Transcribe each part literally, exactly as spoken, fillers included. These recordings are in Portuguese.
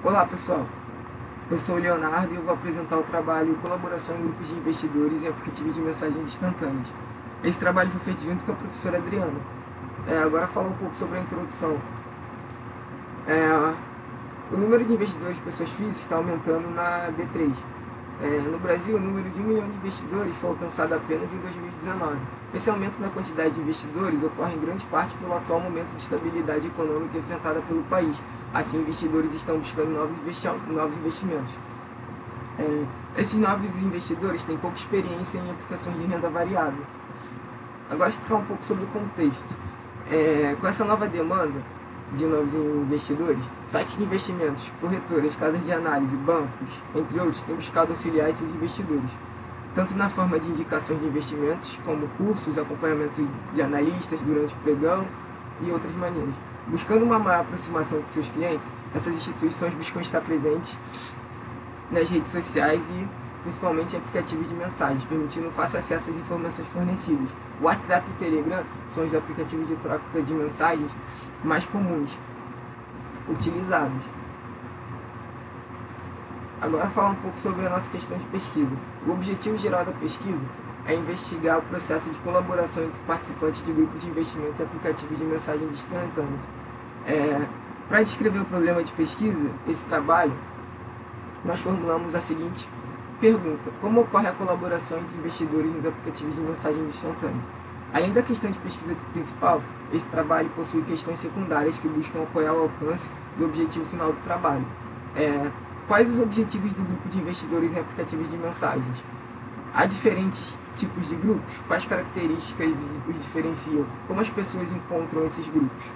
Olá pessoal, eu sou o Leonardo e eu vou apresentar o trabalho Colaboração em Grupos de Investidores em Aplicativos de Mensagens Instantâneas. Esse trabalho foi feito junto com a professora Adriana. É, agora falar um pouco sobre a introdução. É, o número de investidores de pessoas físicas está aumentando na B três. É, no Brasil, o número de um milhão de investidores foi alcançado apenas em dois mil e dezenove. Esse aumento na quantidade de investidores ocorre em grande parte pelo atual momento de estabilidade econômica enfrentada pelo país. Assim, investidores estão buscando novos, investi novos investimentos. É, esses novos investidores têm pouca experiência em aplicações de renda variável. Agora, explicar um pouco sobre o contexto. É, com essa nova demanda de novos investidores, sites de investimentos, corretoras, casas de análise, bancos, entre outros, têm buscado auxiliar esses investidores, tanto na forma de indicações de investimentos, como cursos, acompanhamento de analistas durante o pregão e outras maneiras. Buscando uma maior aproximação com seus clientes, essas instituições buscam estar presentes nas redes sociais e principalmente em aplicativos de mensagens, permitindo fácil acesso às informações fornecidas. O WhatsApp e o Telegram são os aplicativos de troca de mensagens mais comuns utilizados. Agora falar um pouco sobre a nossa questão de pesquisa. O objetivo geral da pesquisa é investigar o processo de colaboração entre participantes de grupos de investimento e aplicativos de mensagens instantâneas. É, Para descrever o problema de pesquisa, esse trabalho, nós formulamos a seguinte pergunta: como ocorre a colaboração entre investidores nos aplicativos de mensagens instantâneas? Além da questão de pesquisa principal, esse trabalho possui questões secundárias que buscam apoiar o alcance do objetivo final do trabalho. É, quais os objetivos do grupo de investidores em aplicativos de mensagens? Há diferentes tipos de grupos? Quais características os diferenciam? Como as pessoas encontram esses grupos?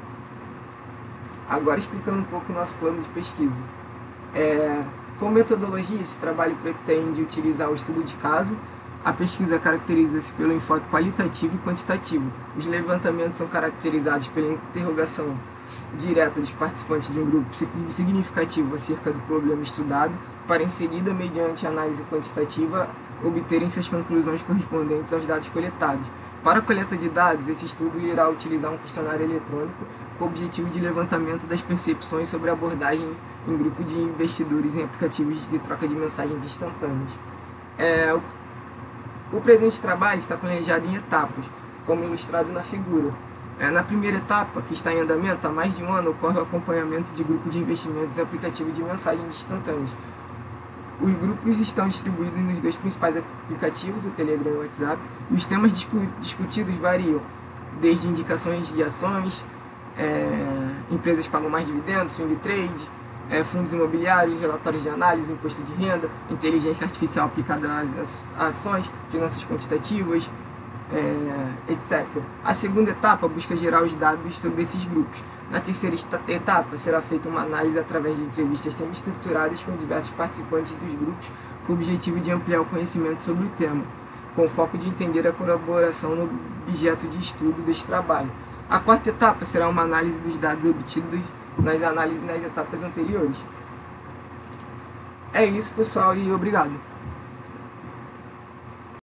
Agora explicando um pouco o nosso plano de pesquisa. É, com metodologia, esse trabalho pretende utilizar o estudo de caso. A pesquisa caracteriza-se pelo enfoque qualitativo e quantitativo. Os levantamentos são caracterizados pela interrogação direta dos participantes de um grupo significativo acerca do problema estudado, para em seguida, mediante análise quantitativa, obterem suas conclusões correspondentes aos dados coletados. Para a coleta de dados, esse estudo irá utilizar um questionário eletrônico com o objetivo de levantamento das percepções sobre a abordagem em grupo de investidores em aplicativos de troca de mensagens instantâneas. É, o, o presente trabalho está planejado em etapas, como ilustrado na figura. É, na primeira etapa, que está em andamento há mais de um ano, ocorre o acompanhamento de grupo de investimentos em aplicativos de mensagens instantâneas. Os grupos estão distribuídos nos dois principais aplicativos, o Telegram e o WhatsApp, e os temas discu discutidos variam, desde indicações de ações, é, empresas pagam mais dividendos, swing trade, é, fundos imobiliários, relatórios de análise, imposto de renda, inteligência artificial aplicada às ações, finanças quantitativas, é, etcétera. A segunda etapa busca gerar os dados sobre esses grupos. Na terceira etapa, será feita uma análise através de entrevistas semi-estruturadas com diversos participantes dos grupos, com o objetivo de ampliar o conhecimento sobre o tema, com o foco de entender a colaboração no objeto de estudo deste trabalho. A quarta etapa será uma análise dos dados obtidos nas análises nas etapas anteriores. É isso, pessoal, e obrigado.